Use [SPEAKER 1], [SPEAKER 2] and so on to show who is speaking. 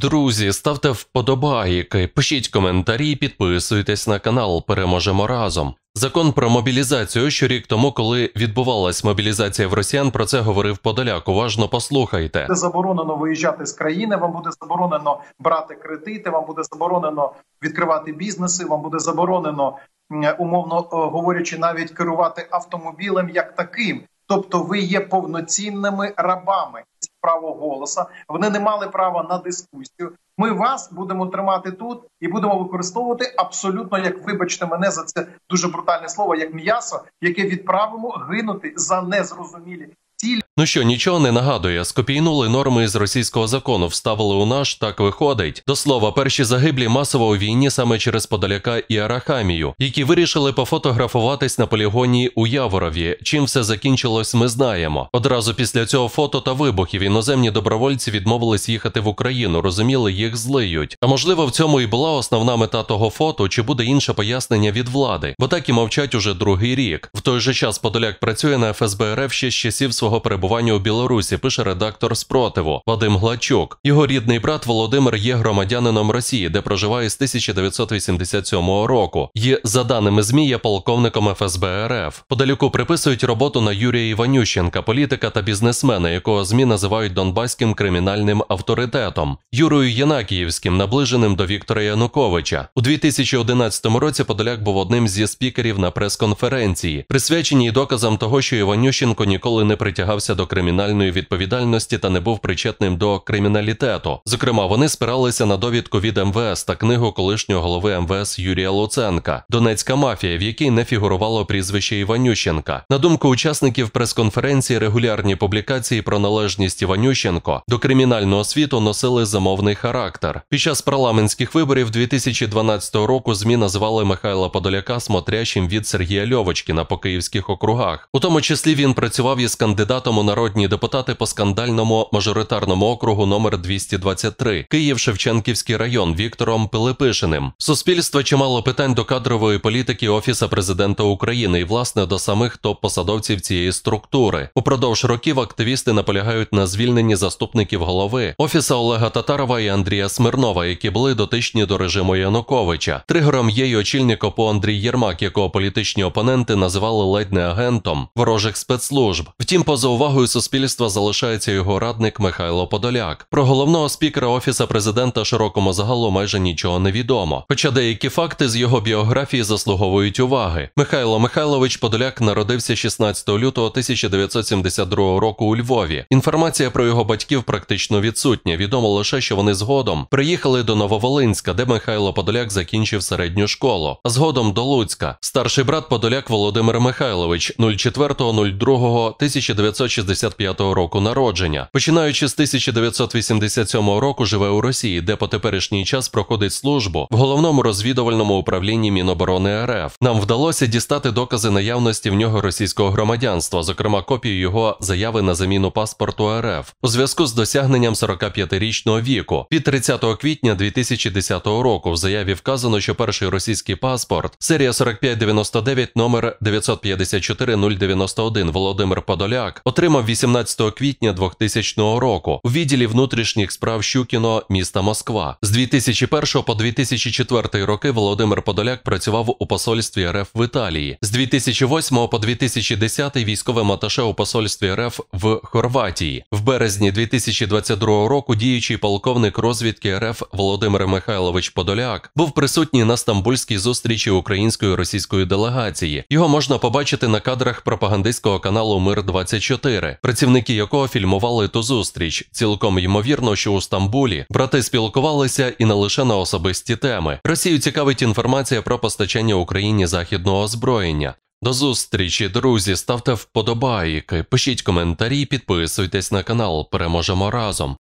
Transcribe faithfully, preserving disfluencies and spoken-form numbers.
[SPEAKER 1] Друзі, ставте вподобайки, пишіть коментарі, підписуйтесь на канал, переможемо разом. Закон про мобілізацію, що рік тому, коли відбувалась мобілізація в росіян, про це говорив Подоляк. Уважно послухайте.
[SPEAKER 2] Буде заборонено виїжджати з країни, вам буде заборонено брати кредити, вам буде заборонено відкривати бізнеси, вам буде заборонено, умовно говорячи, навіть керувати автомобілем як таким. Тобто ви є повноцінними рабами право голоса, вони не мали права на дискусію. Ми вас будемо тримати тут і будемо використовувати абсолютно, як, вибачте мене за це дуже брутальне слово, як м'ясо, яке відправимо гинути за незрозумілі цілі.
[SPEAKER 1] Ну що, нічого не нагадує, скопійнули норми з російського закону, вставили у наш, так виходить. До слова, перші загиблі масово у війні саме через Подоляка і Арахамію, які вирішили пофотографуватись на полігоні у Яворові. Чим все закінчилось, ми знаємо. Одразу після цього фото та вибухів іноземні добровольці відмовились їхати в Україну, розуміли, їх злиють. А можливо, в цьому і була основна мета того фото, чи буде інше пояснення від влади, бо так і мовчать уже другий рік. В той же час Подоляк працює на еф ес бе ер еф ще з часів свого перебування у Білорусі, пише редактор «Спротиву» Вадим Гладчук. Його рідний брат Володимир є громадянином Росії, де проживає з тисяча дев'ятсот вісімдесят сьомого року. І, за даними ЗМІ, є полковником еф ес бе ер еф. Подоляку приписують роботу на Юрія Іванющенка, політика та бізнесмена, якого ЗМІ називають донбаським кримінальним авторитетом. Юрою Єнакіївським, наближеним до Віктора Януковича. У дві тисячі одинадцятому році Подоляк був одним зі спікерів на прес-конференції, присвяченій доказам того, що Іванющенко ніколи не притягався до кримінальної відповідальності та не був причетним до криміналітету. Зокрема, вони спиралися на довідку від ем ве ес та книгу колишнього голови ем ве ес Юрія Луценка «Донецька мафія», в якій не фігурувало прізвище Іванющенка. На думку учасників прес-конференції, регулярні публікації про належність Іванющенко до кримінального світу носили замовний характер. Під час парламентських виборів дві тисячі дванадцятого року ЗМІ називали Михайла Подоляка смотрящим від Сергія Льовочкіна по київських округах. У тому числі він працював із кандидатом у народні депутати по скандальному мажоритарному округу номер двісті двадцять три, Київ-Шевченківський район, Віктором Пилипишиним. Суспільство чимало питань до кадрової політики Офіса президента України і, власне, до самих топ-посадовців цієї структури. Упродовж років активісти наполягають на звільненні заступників голови Офіса Олега Татарова і Андрія Смирнова, які були дотичні до режиму Януковича. Тригером є й очільник ОПО Андрій Єрмак, якого політичні опоненти називали ледь не агентом ворожих спецслужб. Втім, поза увагою суспільства залишається його радник Михайло Подоляк. Про головного спікера Офіса президента широкому загалу майже нічого не відомо. Хоча деякі факти з його біографії заслуговують уваги. Михайло Михайлович Подоляк народився шістнадцятого лютого тисяча дев'ятсот сімдесят другого року у Львові. Інформація про його батьків практично відсутня. Відомо лише, що вони згодом приїхали до Нововолинська, де Михайло Подоляк закінчив середню школу, а згодом до Луцька. Старший брат Подоляк Володимир Михайлович, четвертого другого тисяча дев'ятсот шістдесят п'ятого року народження. Починаючи з тисяча дев'ятсот вісімдесят сьомого року живе у Росії, де по теперішній час проходить службу в головному розвідувальному управлінні Міноборони ер еф. Нам вдалося дістати докази наявності в нього російського громадянства, зокрема копію його заяви на заміну паспорту ер еф, у зв'язку з досягненням сорокап'ятирічного віку. Від тридцятого квітня дві тисячі десятого року в заяві вказано, що перший російський паспорт, серія сорок п'ять дев'яносто дев'ять, номер дев'ятсот п'ятдесят чотири нуль дев'яносто один, Володимир Подоляк, отримав вісімнадцятого квітня двохтисячного року у відділі внутрішніх справ Щукіно, міста Москва. З дві тисячі першого по дві тисячі четвертий роки Володимир Подоляк працював у посольстві ер еф в Італії. З дві тисячі восьмого по дві тисячі десятий військовим аташе у посольстві ер еф в Хорватії. В березні дві тисячі двадцять другого року діючий полковник розвідки ер еф Володимир Михайлович Подоляк був присутній на стамбульській зустрічі української і російської делегації. Його можна побачити на кадрах пропагандистського каналу Мир двадцять чотири, працівники якого фільмували ту зустріч. Цілком ймовірно, що у Стамбулі брати спілкувалися і не лише на особисті теми. Росію цікавить інформація про постачання Україні західного озброєння. До зустрічі, друзі, ставте вподобайки, пишіть коментарі, підписуйтесь на канал, переможемо разом.